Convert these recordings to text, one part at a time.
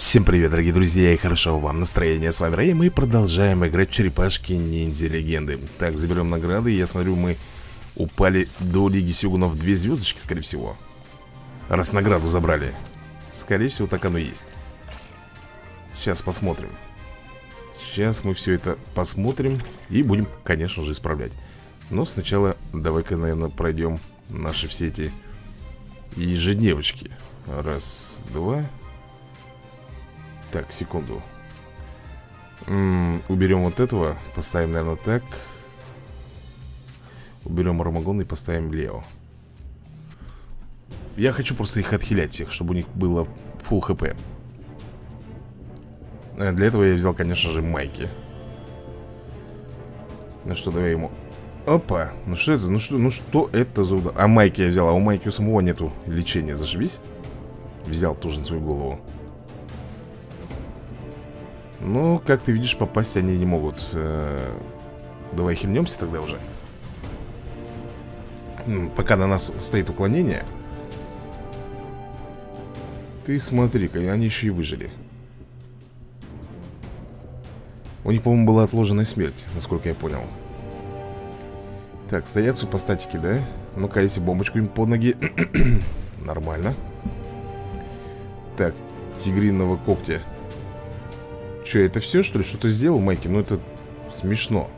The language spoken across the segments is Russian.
Всем привет, дорогие друзья, и хорошего вам настроения. С вами Рэй, мы продолжаем играть в черепашки ниндзя легенды. Так, заберем награды. Я смотрю, мы упали до Лиги Сёгунов 2 звездочки, скорее всего. Раз награду забрали. Скорее всего, так оно и есть. Сейчас посмотрим. Сейчас мы все это посмотрим и будем, конечно же, исправлять. Но сначала давай-ка, наверное, пройдем наши все эти ежедневочки. Раз, два. Так, секунду. Уберем вот этого. Поставим, наверное, так. Уберем Армагон и поставим Лео. Я хочу просто их отхилять всех, чтобы у них было full хп. Для этого я взял, конечно же, майки. Ну что, давай ему. Опа, ну что это? Ну что это за удар? А майки я взял, а у майки у самого нету лечения, зашибись. Взял тоже на свою голову. Ну, как ты видишь, попасть они не могут. Давай хильнемся тогда уже. Пока на нас стоит уклонение. Ты смотри-ка, они еще и выжили. У них, по-моему, была отложенная смерть, насколько я понял. Так, стоят супостатики, да? Ну-ка, если бомбочку им под ноги. Нормально. Так, тигриного когтя. Че, это все, что ли? Что-то сделал, Майки? Ну, это смешно.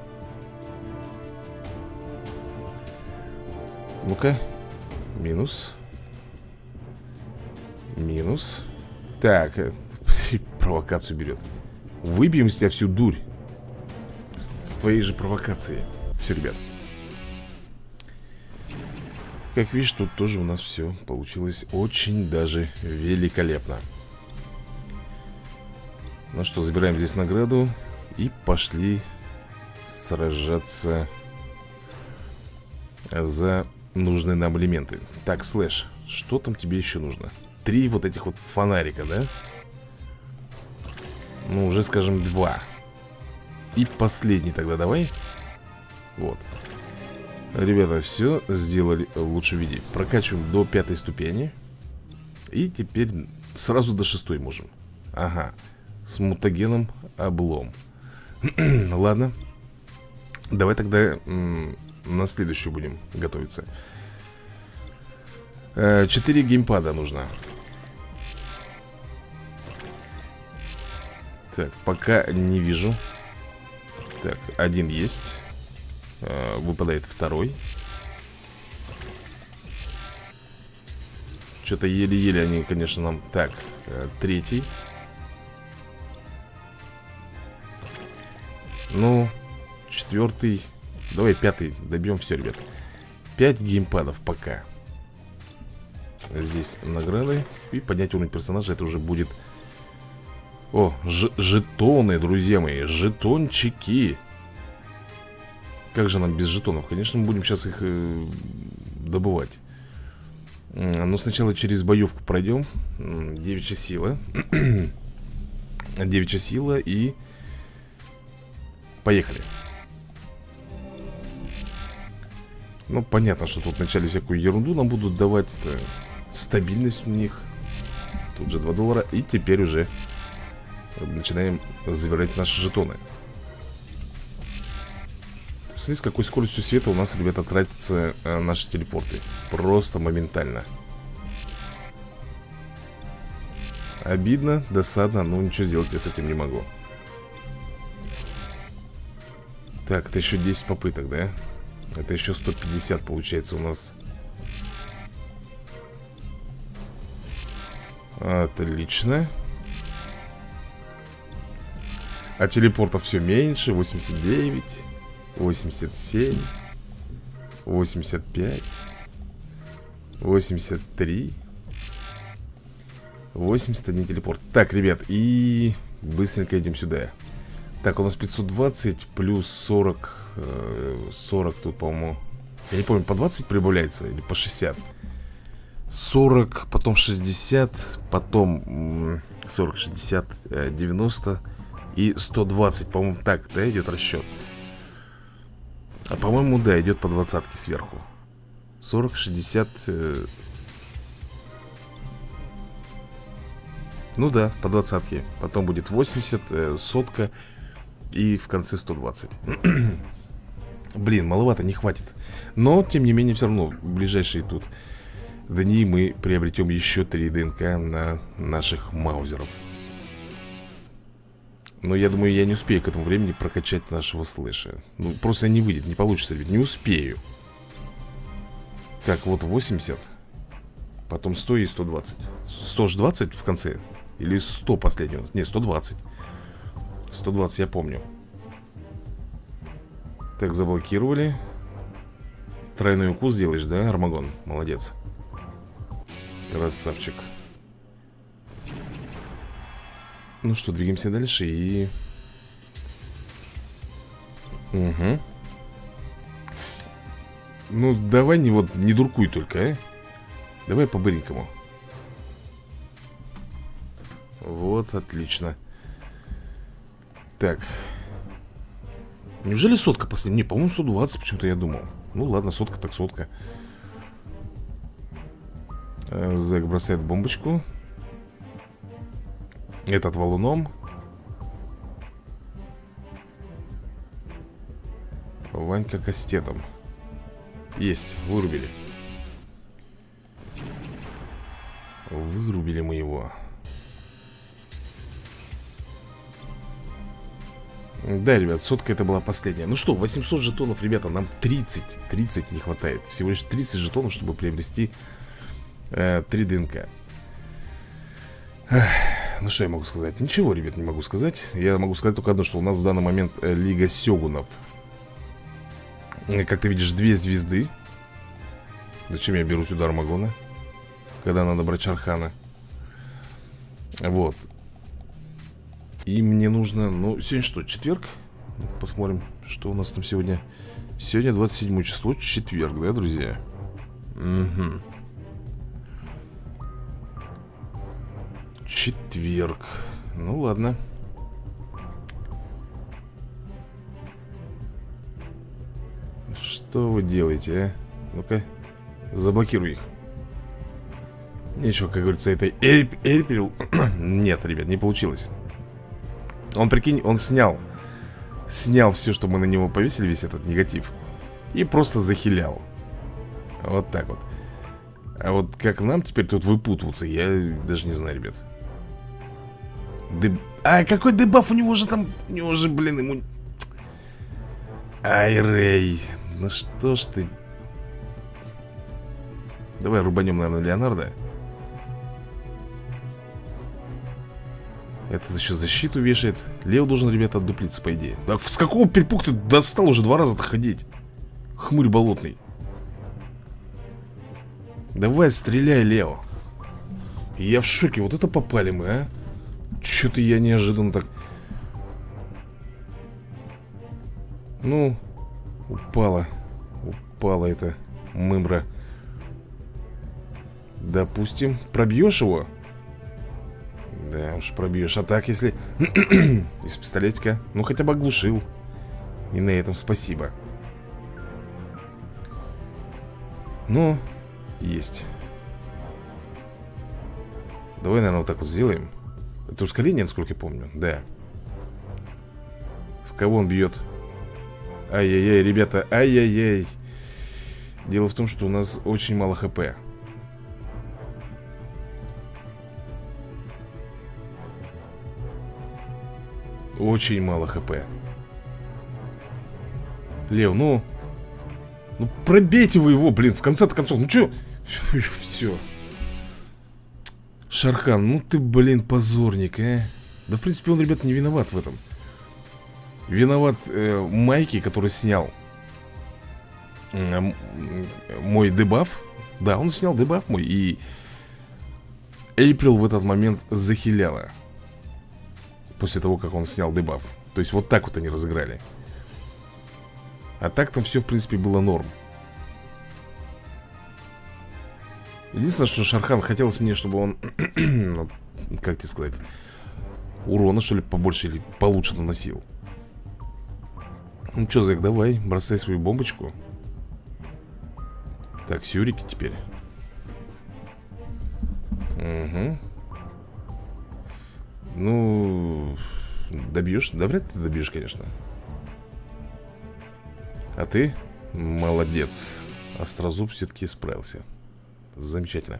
Ну-ка. Минус. Минус. Так, провокацию берет. Выбьем из тебя всю дурь. С твоей же провокацией. Все, ребят. Как видишь, тут тоже у нас все получилось очень даже великолепно. Ну что, забираем здесь награду и пошли сражаться за нужные нам элементы. Так, Слэш, что там тебе еще нужно? 3 вот этих вот фонарика, да? Ну, уже, скажем, 2. И последний тогда давай. Вот. Ребята, все сделали в лучшем виде. Прокачиваем до 5 ступени. И теперь сразу до 6 можем. Ага. С мутагеном облом. Ладно. Давай тогда на следующую будем готовиться. 4 геймпада нужно. Так, пока не вижу. Так, один есть. Выпадает второй. Что-то еле-еле они, конечно, нам... Так, третий. Ну, 4. Давай 5 добьем, все, ребят. 5 геймпадов пока. Здесь награды. И поднять уровень персонажа, это уже будет... О, жетоны, друзья мои. Жетончики. Как же нам без жетонов? Конечно, мы будем сейчас их добывать. Но сначала через боевку пройдем. Девичья сила. Девичья сила и... Поехали. Ну, понятно, что тут вначале всякую ерунду нам будут давать. Это стабильность у них. Тут же $2. И теперь уже начинаем забирать наши жетоны. Смотрите, с какой скоростью света у нас, ребята, тратятся наши телепорты. Просто моментально. Обидно, досадно, но ничего сделать я с этим не могу. Так, это еще 10 попыток, да? Это еще 150 получается у нас. Отлично. А телепортов все меньше. 89, 87, 85, 83, 81 телепорт. Так, ребят, и быстренько идем сюда. Так, у нас 520 плюс 40. 40 тут, по-моему. Я не помню, по 20 прибавляется или по 60. 40, потом 60, потом 40, 60, 90 и 120. По-моему, так, да, идет расчет. А по-моему, да, идет по 20-ке сверху. 40, 60, Ну да, по 20-ке. Потом будет 80, сотка. И в конце 120. Блин, маловато, не хватит. Но, тем не менее, все равно в ближайшие тут дни мы приобретем еще 3 ДНК на наших маузеров. Но я думаю, я не успею к этому времени прокачать нашего слэша. Ну, просто не выйдет, не получится, ребят, не успею. Так, вот 80. Потом 100 и 120. 120 в конце? Или 100 последнего? Не, 120. 120 я помню. Так, заблокировали. Тройной укус делаешь, да, Армагон? Молодец. Красавчик. Ну что, двигаемся дальше и... Угу. Ну, давай не дуркуй только, а. Давай по-быренькому. Вот, отлично. Так. Неужели сотка последняя? Не, по-моему, 120 почему-то я думал. Ну ладно, сотка так сотка. Зэк бросает бомбочку. Этот валуном. Ванька кастетом. Есть, вырубили. Вырубили мы его. Да, ребят, сотка это была последняя. Ну что, 800 жетонов, ребята, нам 30 не хватает. Всего лишь 30 жетонов, чтобы приобрести 3 ДНК. Ну что я могу сказать? Ничего, ребят, не могу сказать. Я могу сказать только одно, что у нас в данный момент Лига Сёгунов. Как ты видишь, 2 звезды. Зачем я беру сюда Армагона, когда надо брать Шархана? Вот. И мне нужно, ну, сегодня что, четверг? Посмотрим, что у нас там сегодня. Сегодня 27 число, четверг, да, друзья? Угу. Четверг. Ну, ладно. Что вы делаете, а? Ну-ка, заблокируй их. Нечего, как говорится, этой Эйприл. Нет, ребят, не получилось. Он, прикинь, он снял все, что мы на него повесили, весь этот негатив, и просто захилял. Вот так вот. А вот как нам теперь тут выпутываться, я даже не знаю, ребят. А, какой дебаф у него же там? У него же, блин, ему... Ай, Рэй. Ну что ж ты. Давай рубанем, наверное, Леонардо. Этот еще защиту вешает. Лео должен, ребята, отдуплиться, по идее. Да с какого перепуга ты достал уже 2 раза ходить? Хмырь болотный. Давай, стреляй, Лео. Я в шоке, вот это попали мы, а? Что-то я неожиданно так... Ну, упала эта мымра. Допустим, пробьешь его? Да уж, пробьешь. А так, если из пистолетика, ну хотя бы оглушил. И на этом спасибо. Ну, есть. Давай, наверное, вот так вот сделаем. Это ускорение, насколько я помню. Да. В кого он бьет? Ай-яй-яй, ребята, ай-яй-яй. Дело в том, что у нас очень мало хп. Очень мало хп. Лев, ну пробейте вы его, блин, в конце-то концов. Ну чё? Все. Шархан, ну ты, блин, позорник, а. Да, в принципе, он, ребят, не виноват в этом. Виноват Майки, который снял мой дебаф. Да, он снял дебаф мой. И Эйприл в этот момент захиляла. После того, как он снял дебаф. То есть вот так вот они разыграли. А так там все, в принципе, было норм. Единственное, что Шархан, хотелось мне, чтобы он ну, как тебе сказать, урона, что ли, побольше или получше наносил. Ну что, Зэк, давай, бросай свою бомбочку. Так, сюрики теперь. Угу. Ну, добьешь? Да вряд ли ты добьешь, конечно. А ты? Молодец. Острозуб все-таки справился. Замечательно.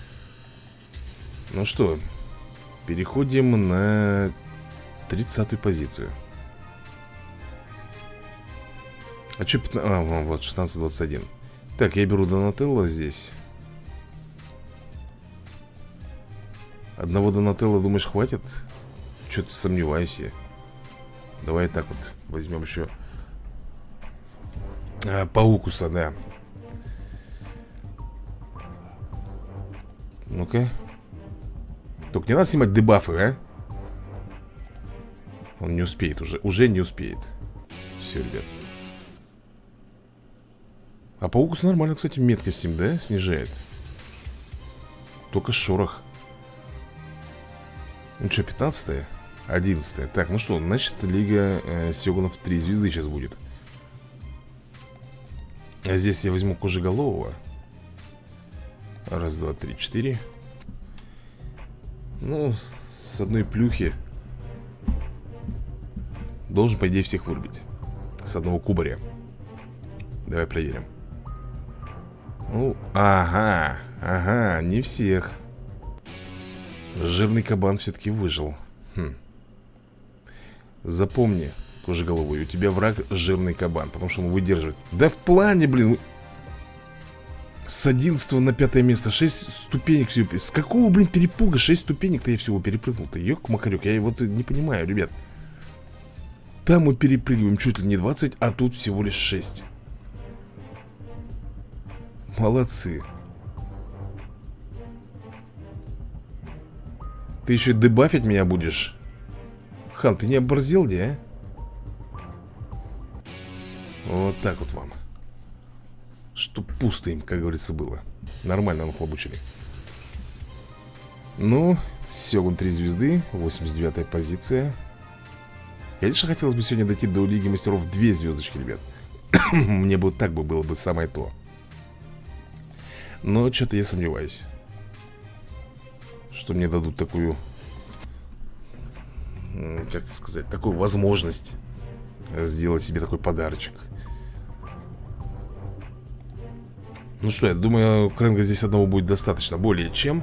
Ну что, переходим на 30-ю позицию. А что 15... А, вот 16-21. Так, я беру Донателло здесь. Одного Донателло, думаешь, хватит? Что-то сомневаюсь я. Давай так вот возьмем еще Паукуса, да. Ну-ка. Только не надо снимать дебафы, а? Он не успеет уже. Уже не успеет. Все, ребят. А Паукус нормально, кстати, меткость им, да, снижает. Только шорох. Ну что, 15-е? 11-е. Так, ну что, значит, Лига Сёгунов 3 звезды сейчас будет. А здесь я возьму Кожеголового. Раз, два, три, четыре. Ну, с одной плюхи должен, по идее, всех вырубить. С одного кубаря. Давай проверим. Ну, ага, ага, не всех. Жирный кабан все-таки выжил. Запомни, Кожеголовый, у тебя враг жирный кабан, потому что он выдерживает. Да в плане, блин. С 11 на 5 место 6 ступенек всего. С какого, блин, перепуга 6 ступенек-то я всего перепрыгнул-то? Ёк-макарёк, я вот не понимаю, ребят. Там мы перепрыгиваем чуть ли не 20, а тут всего лишь 6. Молодцы. Ты еще дебафить меня будешь? Хан, ты не оборзел, где, а? Вот так вот вам. Чтоб пусто им, как говорится, было. Нормально нахлобучили. Ну, Сёгун 3 звезды, 89-я позиция. Конечно, хотелось бы сегодня дойти до Лиги Мастеров 2 звездочки, ребят. Мне бы так бы было бы самое то. Но что-то я сомневаюсь, что мне дадут такую, как сказать, такую возможность сделать себе такой подарочек. Ну что, я думаю, Крэнга здесь одного будет достаточно, более чем.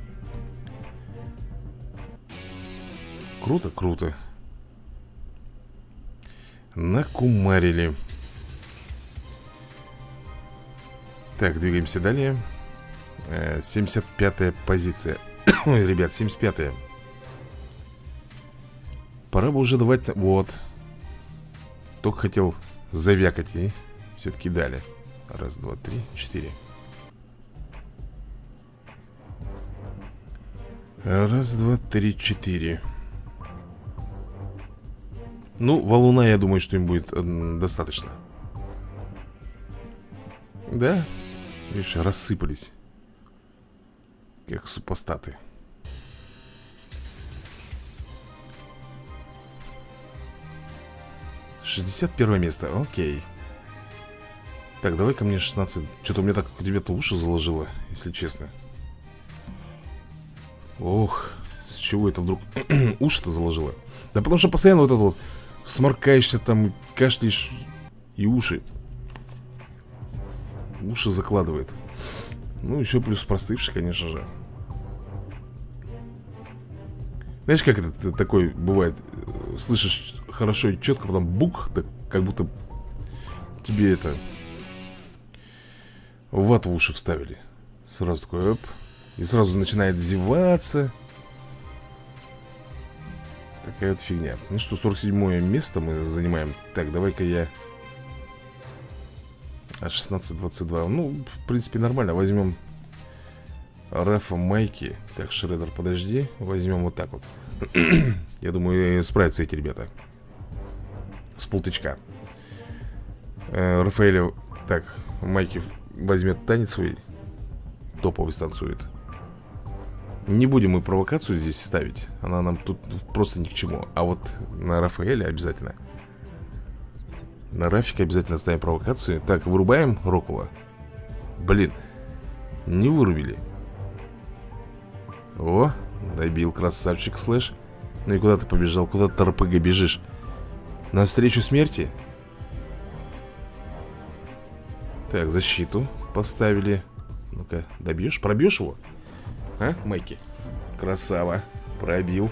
Круто, круто. Накумарили. Так, двигаемся далее. 75-я позиция. Ой, ребят, 75-я. Пора бы уже давать... Вот. Только хотел завякать, и все-таки дали. Раз, два, три, четыре. Раз, два, три, четыре. Ну, валуна, я думаю, что им будет достаточно. Да? Видишь, рассыпались. Как супостаты. Шестьдесят первое место, окей. Так, давай ко мне 16. Что-то у меня так ребята уши заложило, если честно. Ох, с чего это вдруг уши-то заложило? Да потому что постоянно вот это вот сморкаешься там, кашляешь и уши. Уши закладывает. Ну, еще плюс простывший, конечно же. Знаешь, как это такой бывает? Слышишь хорошо и четко, потом бук, так как будто тебе это вату в уши вставили. Сразу такой, оп. И сразу начинает зеваться. Такая вот фигня. Ну что, 47-е место мы занимаем. Так, давай-ка я... А 16-22. Ну, в принципе, нормально. Возьмем Рафа, Майки. Так, Шреддер, подожди. Возьмем вот так вот. Я думаю, справятся эти ребята. С полтычка. Рафаэля... Так, Майки возьмет танец свой. Топовый станцует. Не будем мы провокацию здесь ставить. Она нам тут просто ни к чему. А вот на Рафаэля обязательно. На Рафика обязательно ставим провокацию. Так, вырубаем Рокула. Блин, не вырубили. О, добил красавчик Слэш. Ну и куда ты побежал? Куда ты, РПГ, бежишь? Навстречу смерти? Так, защиту поставили. Ну-ка, добьешь? Пробьешь его? А, Майки? Красава. Пробил.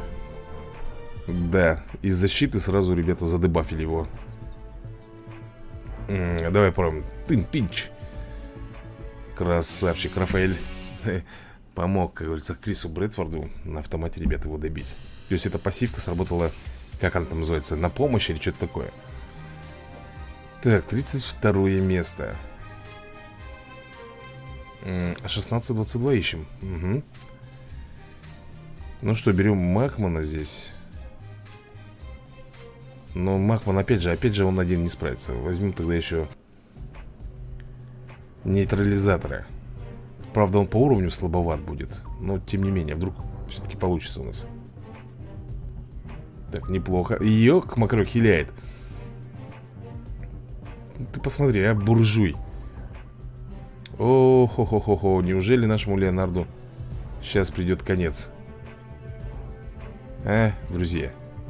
Да, из защиты сразу ребята задебафили его. Давай попробуем. Тынч. Красавчик, Рафаэль. Помог, как говорится, Крису Брэдфорду на автомате, ребята, его добить. То есть эта пассивка сработала, как она там называется, на помощь или что-то такое. Так, 32 место. 16-22 ищем. Угу. Ну что, берем Махмана здесь. Но Махман, опять же, он один не справится. Возьмем тогда еще нейтрализатора. Правда, он по уровню слабоват будет. Но, тем не менее, вдруг все-таки получится у нас. Так, неплохо. Ёк, Макрё хиляет. Ты посмотри, а, буржуй. О-хо-хо-хо-хо. Неужели нашему Леонарду сейчас придет конец? А, друзья.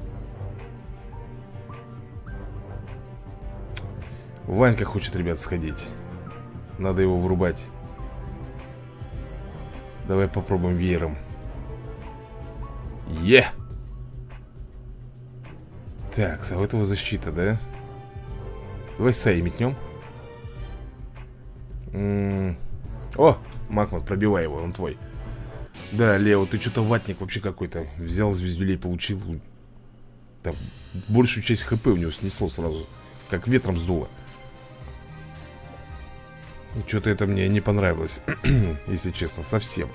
Ванька хочет, ребят, сходить. Надо его врубать. Давай попробуем веером. Так, а у этого защита, да? Давай Саи метнем. О, Махман, пробивай его, он твой. Да, Лео, ты что-то ватник вообще какой-то. Взял звездюлей, получил. Там большую часть ХП у него снесло сразу. Как ветром сдуло. Что-то это мне не понравилось. Если честно, совсем.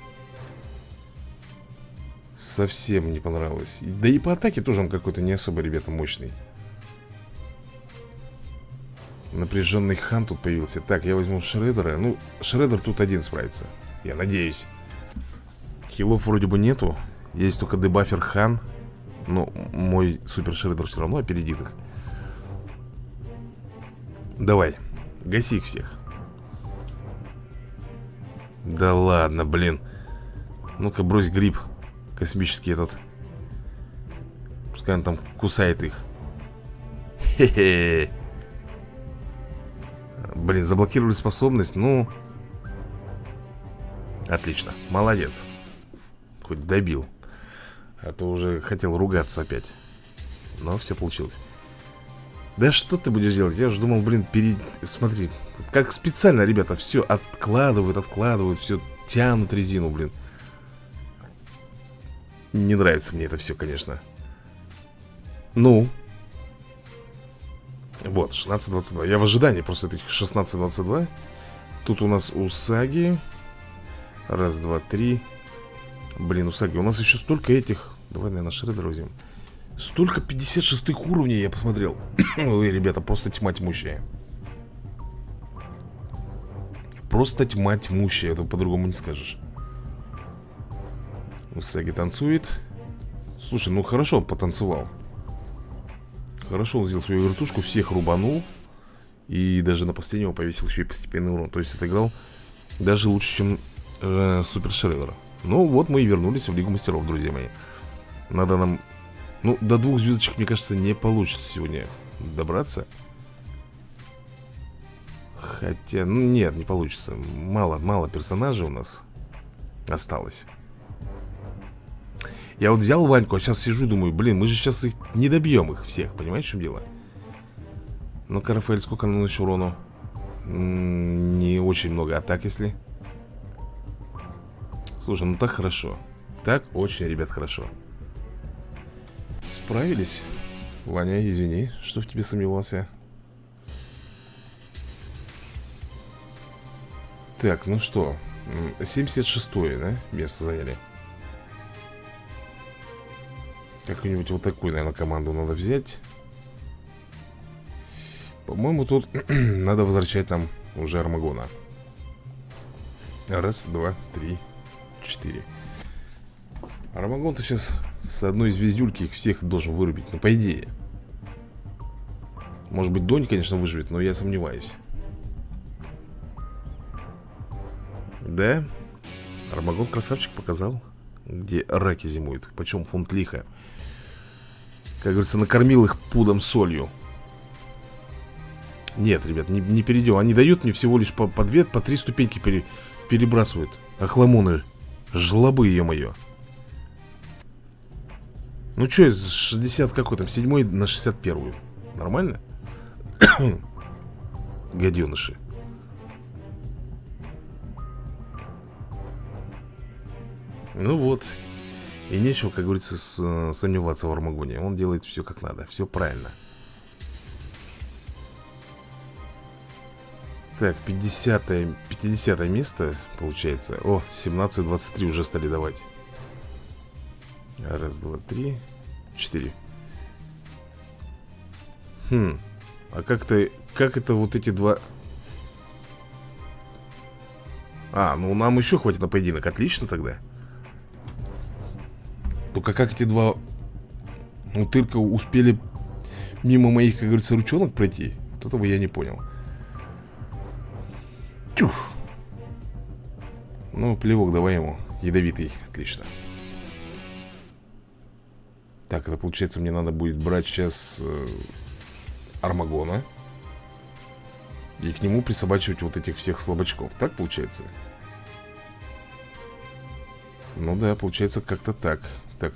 Совсем не понравилось. Да и по атаке тоже он какой-то не особо, ребята, мощный. Напряженный хан тут появился. Так, я возьму Шреддера. Ну, Шреддер тут один справится, я надеюсь. Хилов вроде бы нету. Есть только дебафер хан. Но мой супер Шреддер все равно опередит их. Давай, гаси их всех. Да ладно, блин. Ну-ка, брось гриб космический этот. Пускай он там кусает их. Хе-хе. Блин, заблокировали способность. Ну, отлично, молодец. Хоть добил. А то уже хотел ругаться опять. Но все получилось. Да что ты будешь делать? Я же думал, блин, смотри, как специально, ребята, все откладывают, все тянут резину, блин. Не нравится мне это все, конечно. Ну. Вот, 16-22. Я в ожидании просто этих 16-22. Тут у нас Усаги. Раз, два, три. Блин, Усаги, у нас еще столько этих. Давай, наверное, Шреддера возьмем. Столько 56-х уровней я посмотрел. Ой, ребята, просто тьма тьмущая. Просто тьма тьмущая. Это по-другому не скажешь. Усаги танцует. Слушай, ну хорошо он потанцевал. Хорошо он сделал свою вертушку. Всех рубанул. И даже на последнего повесил еще и постепенный урон. То есть отыграл даже лучше, чем Супер Шреддер. Ну вот мы и вернулись в Лигу Мастеров, друзья мои. Надо нам... Ну, до 2 звездочек, мне кажется, не получится сегодня добраться. Хотя, ну нет, не получится. Мало персонажей у нас осталось. Я вот взял Ваньку, а сейчас сижу и думаю, блин, мы же сейчас их не добьем их всех. Понимаешь, в чем дело? Ну-ка, Рафаэль, сколько наносишь урону? Не очень много атак, если... Слушай, ну так хорошо. Так очень, ребят, хорошо. Справились. Ваня, извини, что в тебе сомневался. Так, ну что, 76-е, да, место заняли. Какую-нибудь вот такую, наверное, команду надо взять. По-моему, тут надо возвращать там уже Армагона. Раз, два, три, 4. Армагон-то сейчас с одной звездюльки их всех должен вырубить. Ну, по идее. Может быть, Донь, конечно, выживет, но я сомневаюсь. Да? Армагон красавчик показал. где раки зимуют. Почем фунт лиха. Как говорится, накормил их пудом солью. Нет, ребят, не перейдем. Они дают мне всего лишь по 2, по 3 ступеньки перебрасывают. Охламоны, жлобы, ё-моё. Ну что, 60 какой там, 7 на 61. Нормально? Гаденыши. Ну вот. И нечего, как говорится, сомневаться в Армагоне. Он делает все как надо, все правильно. Так, 50 место получается. О, 17-23 уже стали давать. Раз, два, три, 4. А как это вот эти два... А, ну нам еще хватит на поединок. Отлично тогда. Только как эти два утырка успели мимо моих, как говорится, ручонок пройти? Вот этого я не понял. Тюх. Ну, плевок давай ему. Ядовитый, отлично. Так, это получается мне надо будет брать сейчас Армагона и к нему присобачивать вот этих всех слабачков. Так получается? Ну да, получается как-то так. Так,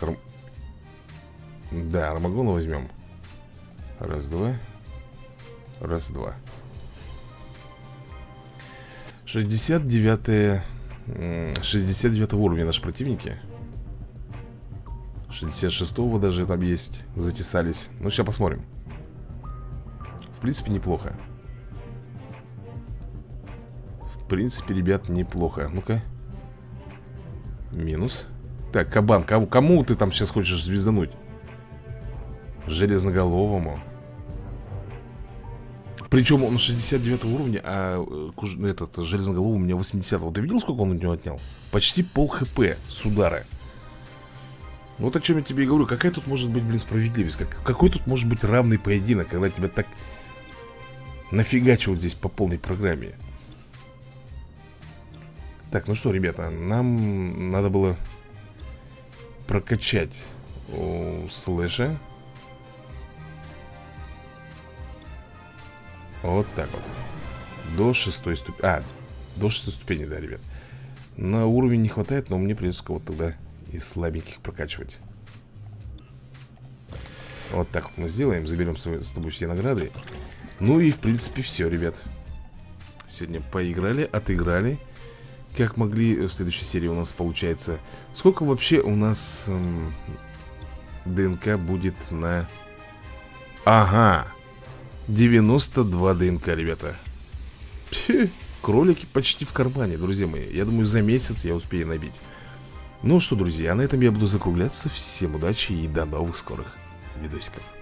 да, Армагона возьмем. Раз, два. Раз, два. 69 уровня наши противники. 66-го даже там есть. Затесались. Ну, сейчас посмотрим. В принципе, неплохо. В принципе, ребят, неплохо. Ну-ка. Минус. Так, кабан, кому ты там сейчас хочешь звездануть? Железноголовому. Причем он 69 уровня, а этот железноголовый у меня 80-го. Ты видел, сколько он у него отнял? Почти пол хп с удара. Вот о чем я тебе и говорю. Какая тут может быть, блин, справедливость? Какой тут может быть равный поединок, когда тебя так нафигачивают здесь по полной программе? Так, ну что, ребята, нам надо было прокачать у Слэша. Вот так вот. До 6 ступени. А, до 6 ступени, да, ребят. На уровень не хватает, но мне придется кого-то тогда из слабеньких прокачивать. Вот так вот мы сделаем. Заберем с тобой все награды. Ну и в принципе все, ребят. Сегодня поиграли, отыграли как могли. В следующей серии у нас получается... Сколько вообще у нас ДНК будет на... Ага, 92 ДНК, ребята. Кролики почти в кармане, друзья мои. Я думаю, за месяц я успею набить. Ну что, друзья, а на этом я буду закругляться. Всем удачи и до новых скорых видосиков.